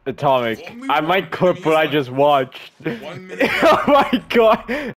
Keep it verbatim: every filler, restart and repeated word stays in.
Atomic. Only I one might clip enemy what I is just watched. One minute. Oh my god!